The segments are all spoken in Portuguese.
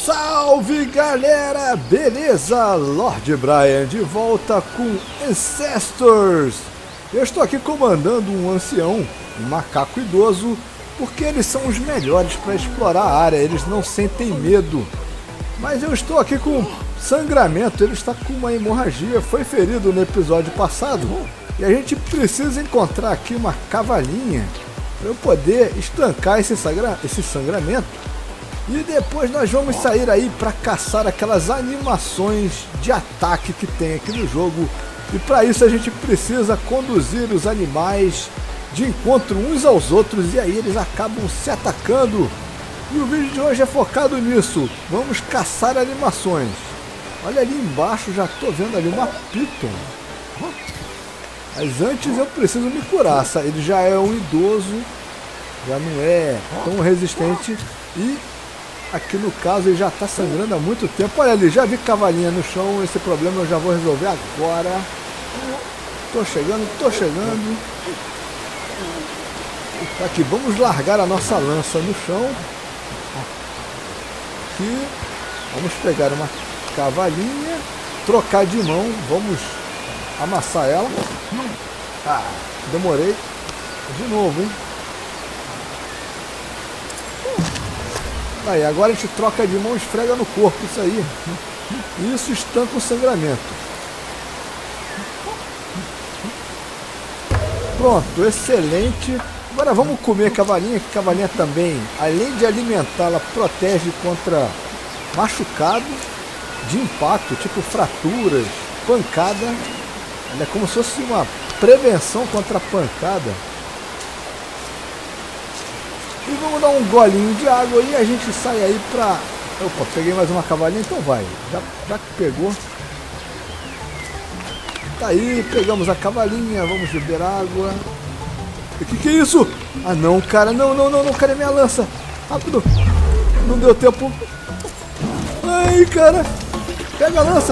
Salve galera, beleza? Lord Brian de volta com Ancestors. Eu estou aqui comandando um ancião, um macaco idoso, porque eles são os melhores para explorar a área, eles não sentem medo. Mas eu estou aqui com sangramento, ele está com uma hemorragia, foi ferido no episódio passado. E a gente precisa encontrar aqui uma cavalinha para eu poder estancar esse sangramento. E depois nós vamos sair aí para caçar aquelas animações de ataque que tem aqui no jogo. E para isso a gente precisa conduzir os animais de encontro uns aos outros e aí eles acabam se atacando. E o vídeo de hoje é focado nisso. Vamos caçar animações. Olha ali embaixo, já estou vendo ali uma Piton. Mas antes eu preciso me curar. Ele já é um idoso, já não é tão resistente e... aqui no caso ele já está sangrando há muito tempo. Olha ali, já vi cavalinha no chão. Esse problema eu já vou resolver agora. Tô chegando. Aqui, vamos largar a nossa lança no chão. Aqui, vamos pegar uma cavalinha, trocar de mão, vamos amassar ela. Ah, demorei. De novo, hein? Aí, agora a gente troca de mão e esfrega no corpo, isso aí. Isso estanca o sangramento. Pronto, excelente. Agora vamos comer a cavalinha, que a cavalinha também, além de alimentá-la, protege contra machucado de impacto, tipo fraturas, pancada. Ela é como se fosse uma prevenção contra a pancada. E vamos dar um golinho de água e a gente sai aí pra... Opa, peguei mais uma cavalinha, então vai. Já que pegou. Tá aí, pegamos a cavalinha, vamos beber água. O que é isso? Ah não, cara, não, cadê minha lança? Rápido. Não deu tempo. Ai, cara. Pega a lança.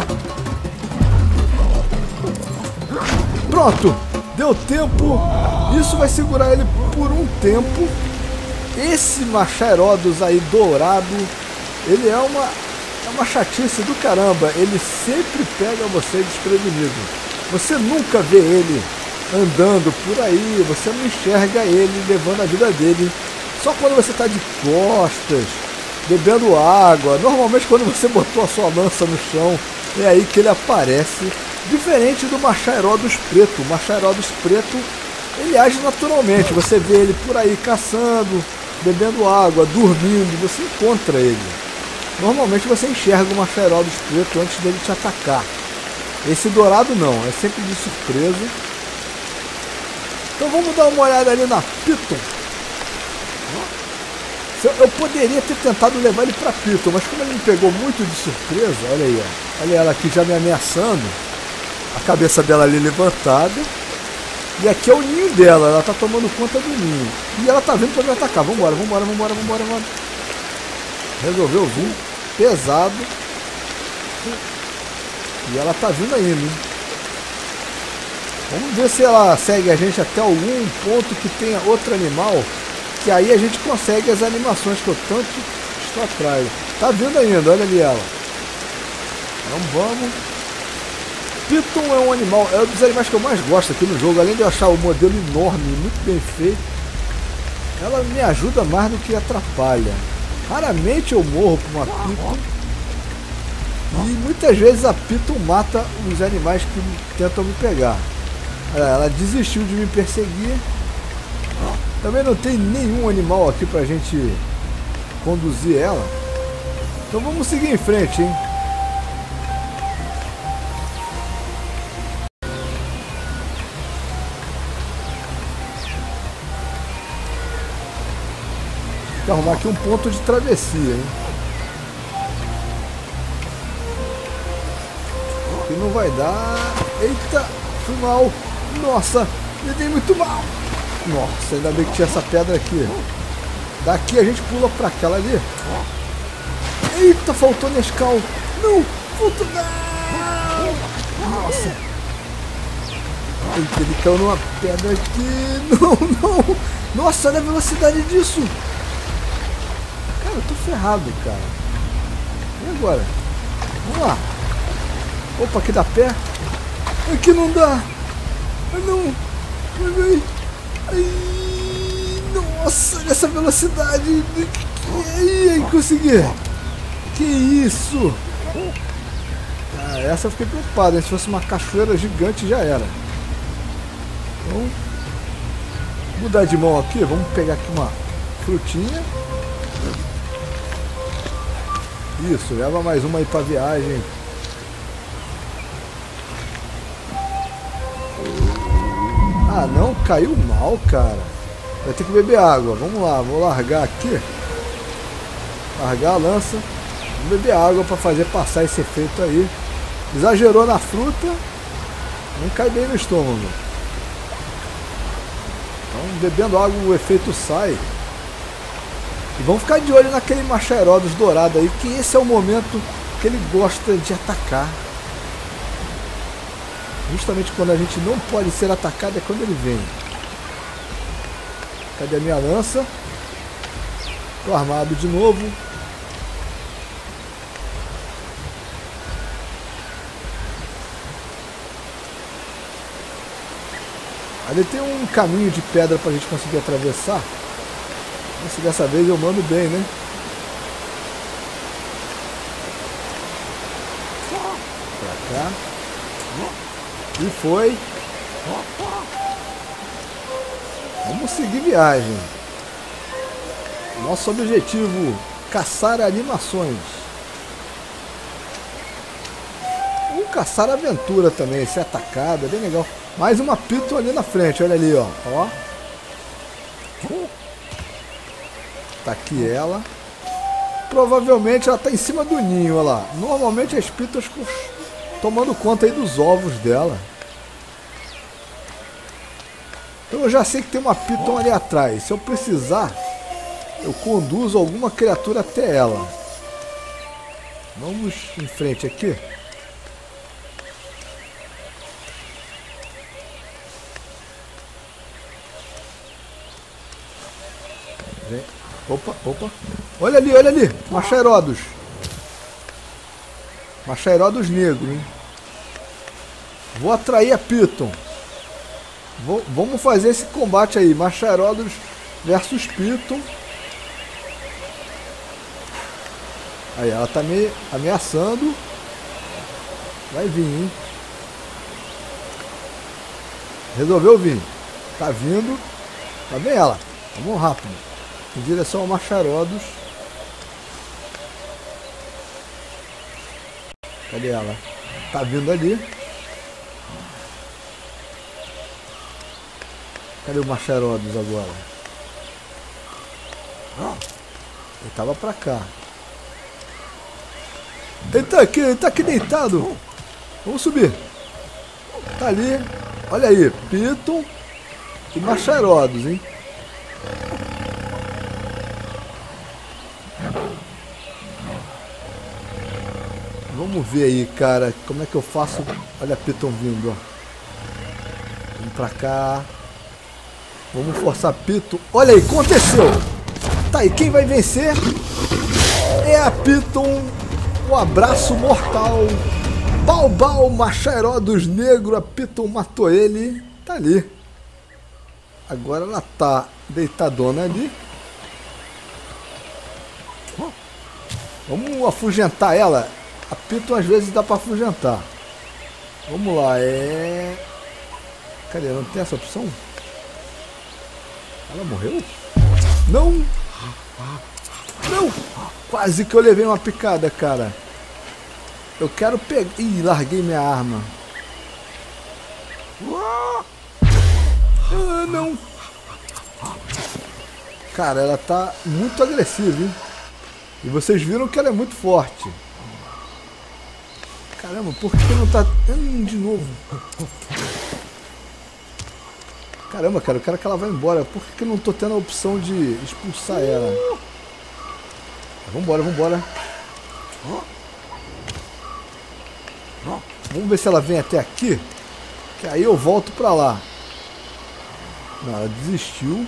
Pronto, deu tempo. Isso vai segurar ele por um tempo. Esse Machairodus aí dourado, ele é uma chatice do caramba. Ele sempre pega você desprevenido. Você nunca vê ele andando por aí, você não enxerga ele levando a vida dele. Só quando você está de costas, bebendo água. Normalmente quando você botou a sua lança no chão, é aí que ele aparece. Diferente do Machairodus preto. O Machairodus preto, ele age naturalmente. Você vê ele por aí caçando, bebendo água, dormindo, você encontra ele. Normalmente você enxerga o Machairodus preto antes dele te atacar. Esse dourado não, é sempre de surpresa. Então vamos dar uma olhada ali na Piton. Eu poderia ter tentado levar ele para Piton, mas como ele me pegou muito de surpresa, olha aí, ó. Olha ela aqui já me ameaçando. A cabeça dela ali levantada. E aqui é o ninho dela, ela tá tomando conta do ninho. E ela tá vindo pra me atacar. Vambora. Resolveu vir. Pesado. E ela tá vindo ainda, hein? Vamos ver se ela segue a gente até algum ponto que tenha outro animal. Que aí a gente consegue as animações que eu tanto estou atrás. Tá vindo ainda, olha ali ela. Então vamos. Piton é um animal, é um dos animais que eu mais gosto aqui no jogo. Além de eu achar o modelo enorme, muito bem feito, ela me ajuda mais do que atrapalha. Raramente eu morro por uma Piton. E muitas vezes a Piton mata os animais que tentam me pegar. Ela desistiu de me perseguir. Também não tem nenhum animal aqui pra gente conduzir ela. Então vamos seguir em frente, hein? Vou arrumar aqui um ponto de travessia, hein? Aqui não vai dar. Eita, fui mal. Nossa, me dei muito mal. Nossa, ainda bem que tinha essa pedra aqui. Daqui a gente pula pra aquela ali. Eita, faltou Nescau. Não, faltou não. Nossa. Eita, ele caiu numa pedra aqui. Não. Nossa, olha a velocidade disso. Cara, eu tô ferrado, cara. E agora? Vamos lá. Opa, aqui dá pé. Aqui não dá. Ah, não. Ai, ai, nossa, nessa velocidade. Ai, consegui. Que isso? Ah, essa eu fiquei preocupado. Se fosse uma cachoeira gigante já era. Então, mudar de mão aqui. Vamos pegar aqui uma frutinha. Isso, leva mais uma aí pra viagem. Ah não, caiu mal, cara. Vai ter que beber água. Vamos lá, vou largar aqui. Largar a lança. Vamos beber água para fazer passar esse efeito aí. Exagerou na fruta. Não cai bem no estômago. Então bebendo água o efeito sai. E vamos ficar de olho naquele Machaerodos dourado aí, que esse é o momento que ele gosta de atacar. Justamente quando a gente não pode ser atacado é quando ele vem. Cadê a minha lança? Tô armado de novo. Ali tem um caminho de pedra pra gente conseguir atravessar. Se dessa vez eu mando bem, né? Pra cá. E foi. Vamos seguir viagem. Nosso objetivo: caçar animações. Ou caçar aventura também, ser atacado, é bem legal. Mais uma Piton ali na frente, olha ali, ó. Ó. Tá aqui ela. Provavelmente ela tá em cima do ninho, olha lá. Normalmente as Pitons tomando conta aí dos ovos dela. Então eu já sei que tem uma Piton ali atrás. Se eu precisar, eu conduzo alguma criatura até ela. Vamos em frente aqui. Vem. Opa, opa. Olha ali, Machaerodos. Machaerodos negro, hein? Vou atrair a Piton. Vamos fazer esse combate aí. Machaerodos versus Piton. Aí, ela tá me ameaçando. Vai vir, hein? Resolveu vir. Tá vindo. Tá bem ela. Vamos rápido. Em direção ao Machaerodos. Cadê ela? Tá vindo ali. Cadê o Machaerodos agora? Ele tava pra cá. Ele tá aqui deitado. Vamos subir. Tá ali. Olha aí, Piton e Machaerodos, hein? Vamos ver aí, cara, como é que eu faço. Olha a Piton vindo, ó. Vamos pra cá. Vamos forçar a Piton. Olha aí, aconteceu. Tá aí, quem vai vencer é a Piton. O abraço mortal. Balbal, Machaerodos negro. A Piton matou ele. Tá ali. Agora ela tá deitadona ali. Vamos afugentar ela. A Piton às vezes dá pra afugentar. Vamos lá, Cadê? Não tem essa opção? Ela morreu? Não! Não! Quase que eu levei uma picada, cara. Eu quero pegar... Ih, larguei minha arma. Ah, não! Cara, ela tá muito agressiva, hein? E vocês viram que ela é muito forte. Caramba, por que não tá... de novo. Caramba, cara, eu quero que ela vá embora. Por que eu não tô tendo a opção de expulsar ela? Vambora, vambora. Vamos ver se ela vem até aqui. Que aí eu volto pra lá. Não, ela desistiu.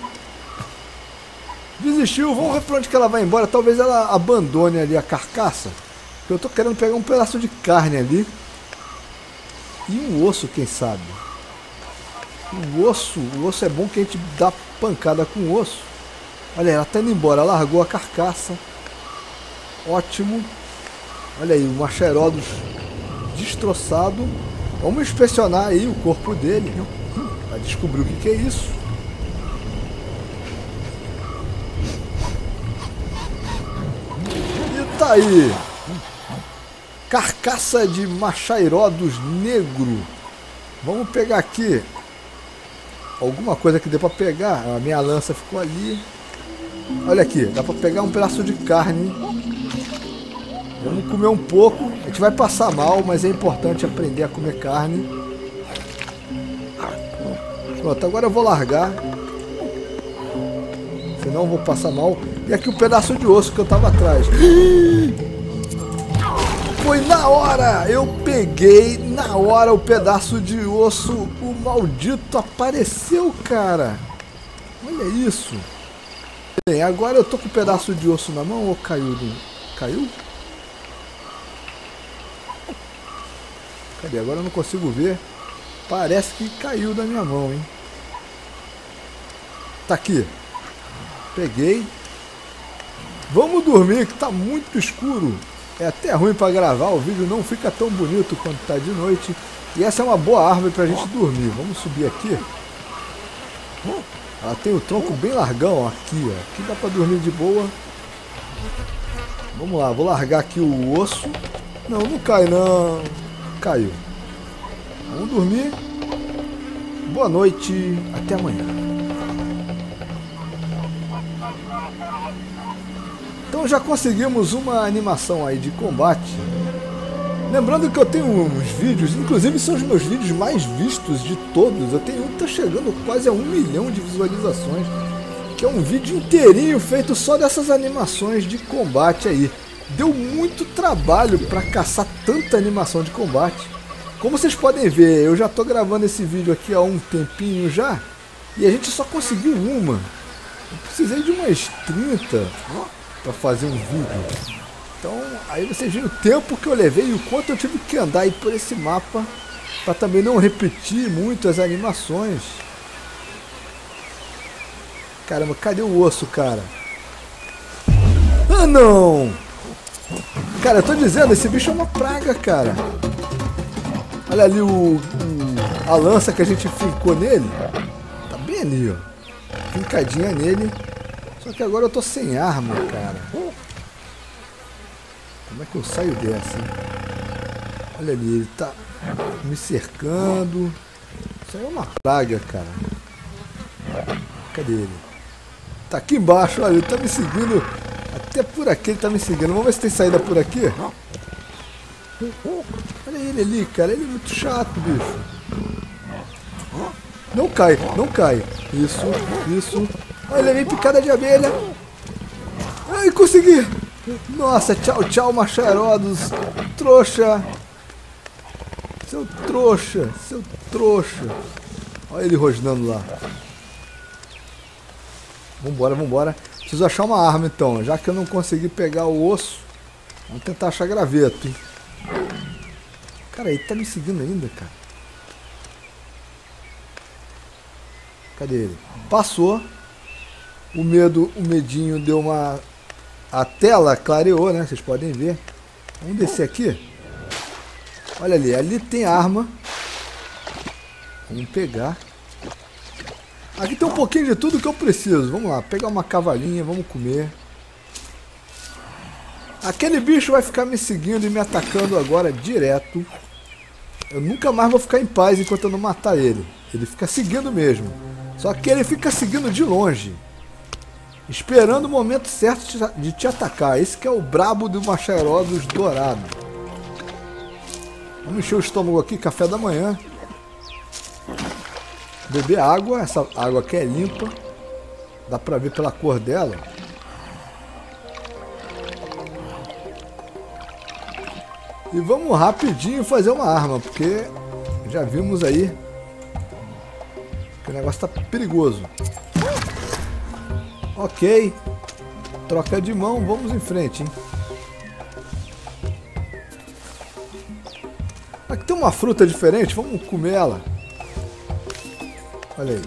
Desistiu, vamos ver pra onde que ela vai embora. Talvez ela abandone ali a carcaça. Eu tô querendo pegar um pedaço de carne ali. E um osso, quem sabe. O osso é bom que a gente dá pancada com o osso. Olha, ela tá indo embora, largou a carcaça. Ótimo. Olha aí, o Machaerodos destroçado. Vamos inspecionar aí o corpo dele. Pra descobrir o que é isso. E tá aí. Carcaça de Machaerodos negro. Vamos pegar aqui alguma coisa que dê pra pegar. A minha lança ficou ali. Olha aqui, dá pra pegar um pedaço de carne. Vamos comer um pouco. A gente vai passar mal, mas é importante aprender a comer carne. Pronto, agora eu vou largar. Senão eu vou passar mal. E aqui o pedaço de osso que eu tava atrás. Foi na hora! Eu peguei na hora o pedaço de osso. O maldito apareceu, cara. Olha isso. Bem, agora eu tô com o pedaço de osso na mão ou caiu? Caiu? Cadê? Agora eu não consigo ver. Parece que caiu da minha mão, hein? Tá aqui. Peguei. Vamos dormir que tá muito escuro. É até ruim para gravar, o vídeo não fica tão bonito quando tá de noite. E essa é uma boa árvore pra gente dormir. Vamos subir aqui. Ela tem o tronco bem largão aqui, ó. Aqui dá pra dormir de boa. Vamos lá, vou largar aqui o osso. Não, não cai não. Caiu. Vamos dormir. Boa noite, até amanhã. Então já conseguimos uma animação aí de combate. Lembrando que eu tenho uns vídeos, inclusive são os meus vídeos mais vistos de todos. Eu tenho um que tá chegando quase a 1 milhão de visualizações, que é um vídeo inteirinho feito só dessas animações de combate aí. Deu muito trabalho para caçar tanta animação de combate. Como vocês podem ver, eu já tô gravando esse vídeo aqui há um tempinho já, e a gente só conseguiu uma. Eu precisei de umas 30 para fazer um vídeo. Então, aí vocês viram o tempo que eu levei e o quanto eu tive que andar aí por esse mapa para também não repetir muito as animações. Caramba, cadê o osso, cara? Ah, não! Cara, eu tô dizendo, esse bicho é uma praga, cara. Olha ali a lança que a gente fincou nele. Tá bem ali, ó. Fincadinha nele. Só que agora eu tô sem arma, cara. Como é que eu saio dessa, hein? Olha ali, ele tá me cercando. Isso aí é uma praga, cara. Cadê ele? Tá aqui embaixo, olha, ele tá me seguindo. Até por aqui ele tá me seguindo. Vamos ver se tem saída por aqui. Olha ele ali, cara. Ele é muito chato, bicho. Não cai, não cai. Isso, isso. Olha, ele vem picada de abelha. Ai, consegui. Nossa, tchau, tchau, Machaerodos. Trouxa. Seu trouxa, seu trouxa. Olha ele rosnando lá. Vambora, vambora. Preciso achar uma arma então. Já que eu não consegui pegar o osso, vamos tentar achar graveto, hein? Cara, ele tá me seguindo ainda, cara. Cadê ele? Passou. O medinho deu uma... A tela clareou, né? Vocês podem ver. Vamos descer aqui. Olha ali, ali tem arma. Vamos pegar. Aqui tem um pouquinho de tudo que eu preciso. Vamos lá, pegar uma cavalinha, vamos comer. Aquele bicho vai ficar me seguindo e me atacando agora direto. Eu nunca mais vou ficar em paz enquanto eu não matar ele. Ele fica seguindo mesmo. Só que ele fica seguindo de longe, esperando o momento certo de te atacar. Esse que é o brabo do Machaerodos dourado. Vamos encher o estômago aqui, café da manhã. Beber água, essa água aqui é limpa. Dá pra ver pela cor dela. E vamos rapidinho fazer uma arma, porque já vimos aí que o negócio tá perigoso. Ok. Troca de mão, vamos em frente, hein? Aqui tem uma fruta diferente, vamos comer ela. Olha aí.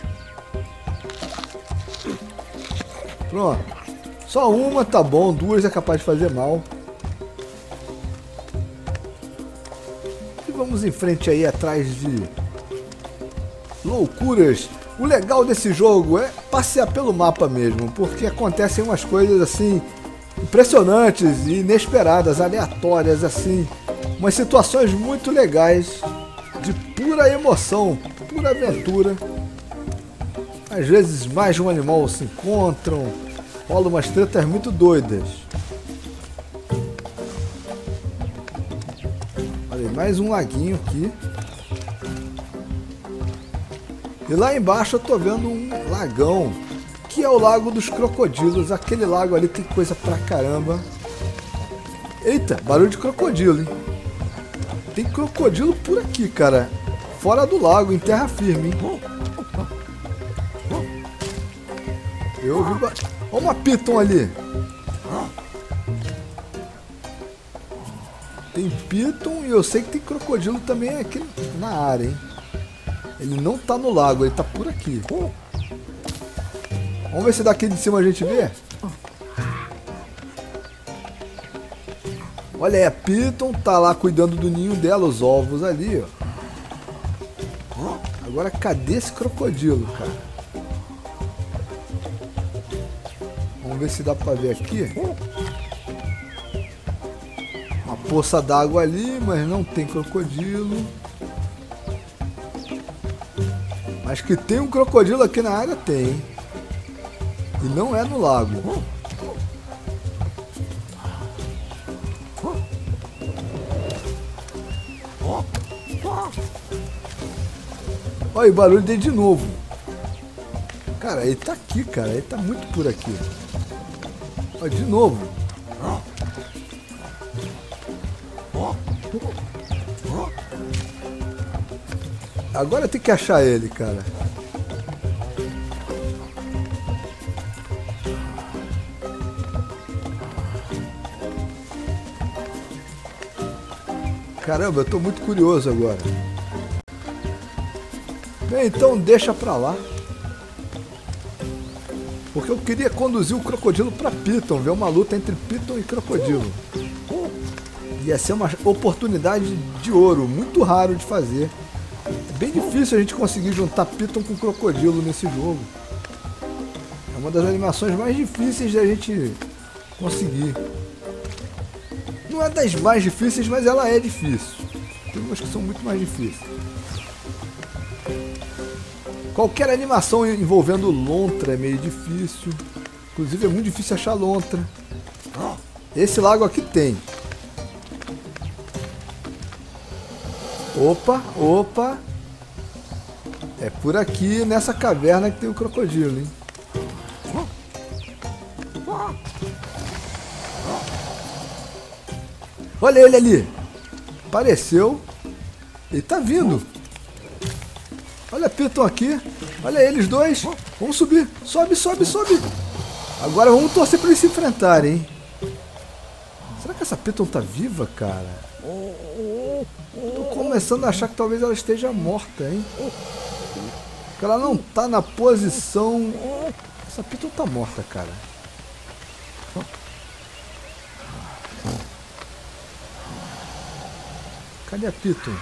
Pronto. Só uma tá bom, duas é capaz de fazer mal. E vamos em frente aí atrás de loucuras. O legal desse jogo é passear pelo mapa mesmo, porque acontecem umas coisas assim impressionantes e inesperadas, aleatórias assim. Umas situações muito legais, de pura emoção, pura aventura. Às vezes mais de um animal se encontram, rolam umas tretas muito doidas. Olha aí, mais um laguinho aqui. E lá embaixo eu tô vendo um lagão, que é o Lago dos Crocodilos. Aquele lago ali tem coisa pra caramba. Eita, barulho de crocodilo, hein? Tem crocodilo por aqui, cara. Fora do lago, em terra firme, hein? Eu ouvi... Olha uma piton ali. Tem piton e eu sei que tem crocodilo também aqui na área, hein? Ele não tá no lago, ele tá por aqui. Vamos ver se daqui de cima a gente vê. Olha aí, a piton tá lá cuidando do ninho dela, os ovos ali, ó. Agora cadê esse crocodilo, cara? Vamos ver se dá pra ver aqui. Uma poça d'água ali, mas não tem crocodilo. Mas que tem um crocodilo aqui na área, tem, hein? E não é no lago. Olha o barulho dele de novo. Cara, ele tá aqui, cara. Ele tá muito por aqui. Olha, de novo. Agora tem que achar ele, cara. Caramba, eu tô muito curioso agora. Bem, então deixa pra lá. Porque eu queria conduzir o crocodilo pra piton, ver uma luta entre piton e crocodilo. Ia ser uma oportunidade de ouro, muito raro de fazer. É bem difícil a gente conseguir juntar piton com crocodilo nesse jogo. É uma das animações mais difíceis da gente conseguir. Não é das mais difíceis, mas ela é difícil. Tem umas que são muito mais difíceis. Qualquer animação envolvendo lontra é meio difícil. Inclusive é muito difícil achar lontra. Esse lago aqui tem. Opa, opa. É por aqui, nessa caverna, que tem o crocodilo, hein? Olha ele ali. Apareceu. Ele tá vindo. Olha a piton aqui. Olha eles dois. Vamos subir. Sobe, sobe, sobe. Agora vamos torcer para eles se enfrentarem, hein? Será que essa piton tá viva, cara? Tô começando a achar que talvez ela esteja morta, hein? Porque ela não tá na posição... Essa piton tá morta, cara. Cadê a piton?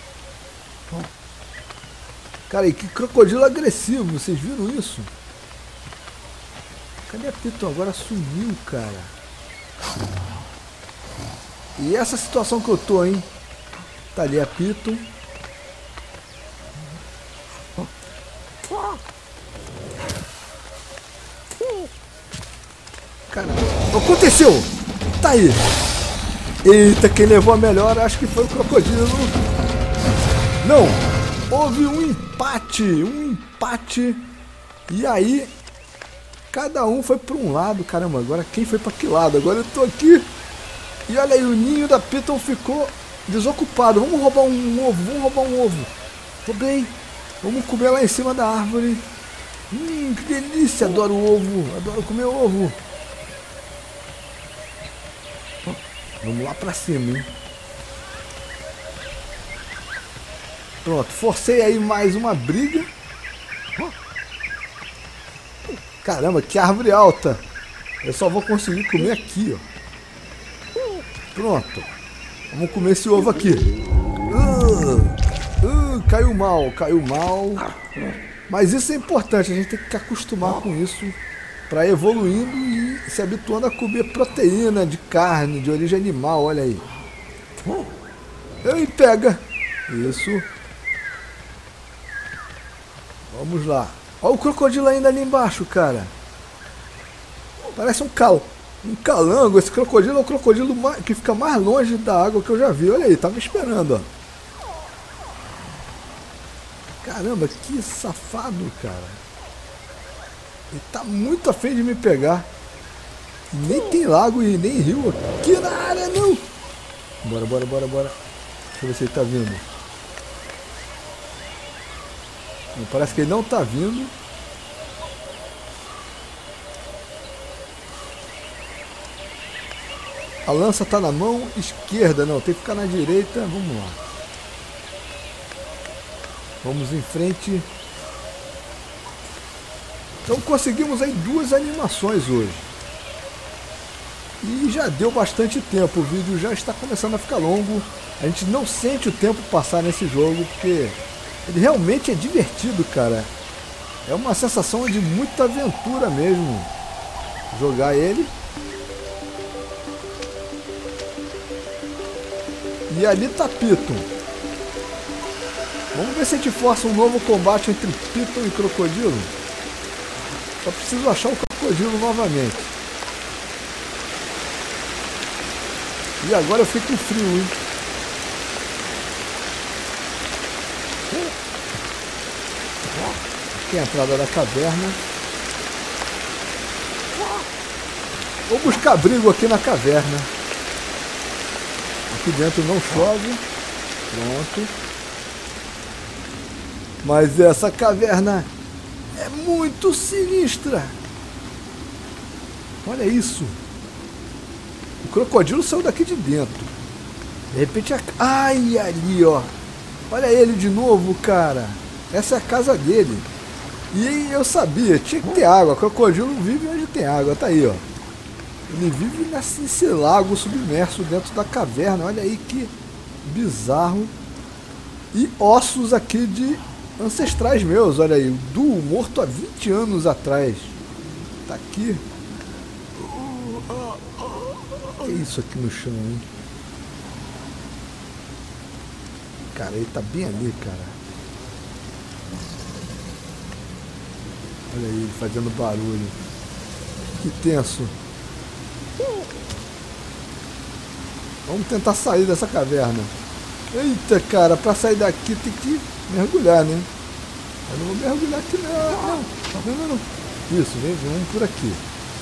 Cara, e que crocodilo agressivo, vocês viram isso? Cadê a piton? Agora sumiu, cara. E essa situação que eu tô, hein? Tá ali a piton. Cara, aconteceu! Tá aí! Eita, quem levou a melhor acho que foi o crocodilo. Não! Houve um empate. E aí, cada um foi para um lado. Caramba, agora quem foi para que lado? Agora eu tô aqui. E olha aí, o ninho da piton ficou desocupado. Vamos roubar um ovo, Roubei. Vamos comer lá em cima da árvore. Que delícia, adoro ovo. Adoro comer ovo. Vamos lá pra cima, hein? Pronto, forcei aí mais uma briga. Caramba, que árvore alta. Eu só vou conseguir comer aqui, ó. Pronto. Vamos comer esse ovo aqui. Caiu mal, caiu mal. Mas isso é importante, a gente tem que acostumar com isso para evoluindo e se habituando a comer proteína de carne, de origem animal, olha aí. Ei, pega. Isso. Vamos lá. Olha o crocodilo ainda ali embaixo, cara. Parece um calango. Esse crocodilo é o crocodilo que fica mais longe da água que eu já vi. Olha aí, tá me esperando, ó. Caramba, que safado, cara. Ele tá muito afim de me pegar. Nem tem lago e nem rio aqui na área, não. Bora, bora, bora, bora. Deixa eu ver se ele tá vindo. Parece que ele não tá vindo. A lança tá na mão esquerda, não, tem que ficar na direita. Vamos lá. Vamos em frente. Então conseguimos aí 2 animações hoje. E já deu bastante tempo, o vídeo já está começando a ficar longo. A gente não sente o tempo passar nesse jogo, porque ele realmente é divertido, cara. É uma sensação de muita aventura mesmo jogar ele. E ali tá Piton. Vamos ver se a gente força um novo combate entre Piton e crocodilo. Só preciso achar o crocodilo novamente. E agora eu fico com frio, hein? Aqui é a entrada da caverna. Vou buscar abrigo aqui na caverna. Aqui dentro não chove. Pronto. Mas essa caverna é muito sinistra. Olha isso. O crocodilo saiu daqui de dentro. De repente... Ai, ali, ó. Olha ele de novo, cara. Essa é a casa dele. E eu sabia, tinha que ter água. O crocodilo vive onde tem água. Tá aí, ó. Ele vive nesse lago submerso dentro da caverna. Olha aí que bizarro. E ossos aqui de ancestrais meus. Olha aí. Do morto há 20 anos atrás. Tá aqui. Que é isso aqui no chão, hein? Cara, ele tá bem ali, cara. Olha aí, ele fazendo barulho. Que tenso. Vamos tentar sair dessa caverna. Eita, cara, pra sair daqui tem que mergulhar, né? Eu não vou mergulhar aqui, não. Isso, vamos por aqui.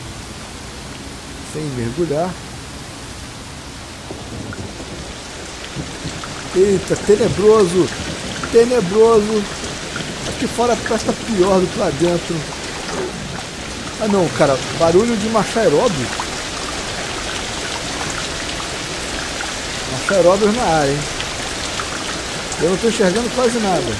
Sem mergulhar. Eita, tenebroso. Tenebroso. Aqui fora parece pior do que lá dentro. Ah não, cara, barulho de Machairóbios. Machairóbios na área, hein? Eu não tô enxergando quase nada.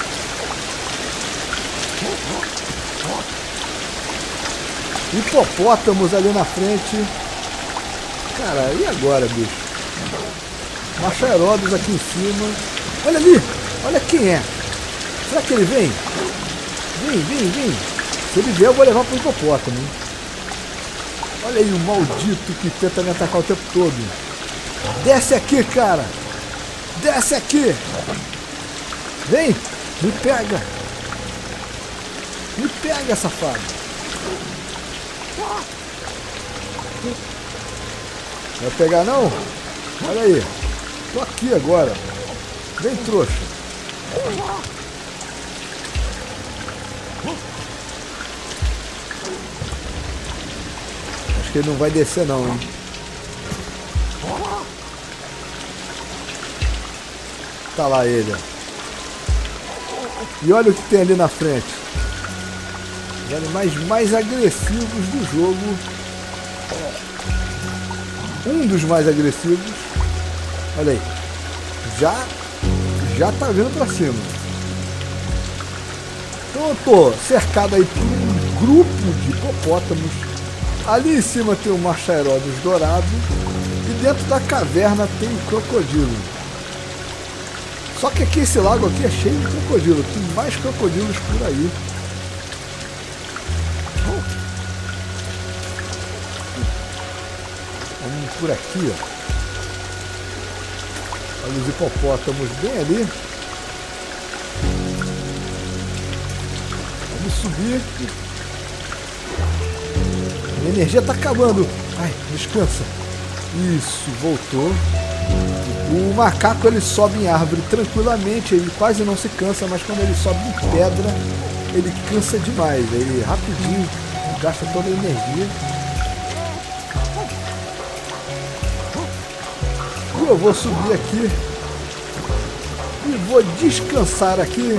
Hipopótamos ali na frente. Cara, e agora, bicho? Machairóbios aqui em cima. Olha ali! Olha quem é! Será que ele vem? Vem! Se ele vier, eu vou levar pro hipopótamo, hein? Olha aí o maldito que tenta me atacar o tempo todo. Desce aqui, cara! Desce aqui! Vem! Me pega! Me pega, safado! Vai pegar não? Olha aí! Tô aqui agora! Vem, trouxa! Acho que ele não vai descer não, hein? Tá lá ele. E olha o que tem ali na frente. Os animais mais agressivos do jogo. Um dos mais agressivos. Olha aí. Já tá vindo pra cima. Então eu tô cercado aí por um grupo de hipopótamos. Ali em cima tem o Machaerodos dourado. E dentro da caverna tem o crocodilo. Só que aqui esse lago aqui é cheio de crocodilo. Tem mais crocodilos por aí. Vamos por aqui, ó. Olha os hipopótamos bem ali. Vamos subir. A energia tá acabando. Ai, descansa. Isso, voltou. O macaco ele sobe em árvore tranquilamente, ele quase não se cansa, mas quando ele sobe em pedra, ele cansa demais. Ele rapidinho gasta toda a energia. E eu vou subir aqui e vou descansar aqui.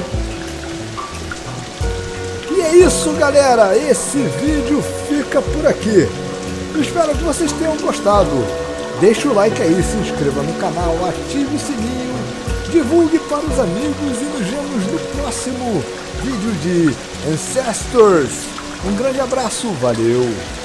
E é isso, galera. Esse vídeo fica por aqui. Eu espero que vocês tenham gostado. Deixa o like aí, se inscreva no canal, ative o sininho, divulgue para os amigos e nos vemos no próximo vídeo de Ancestors. Um grande abraço, valeu!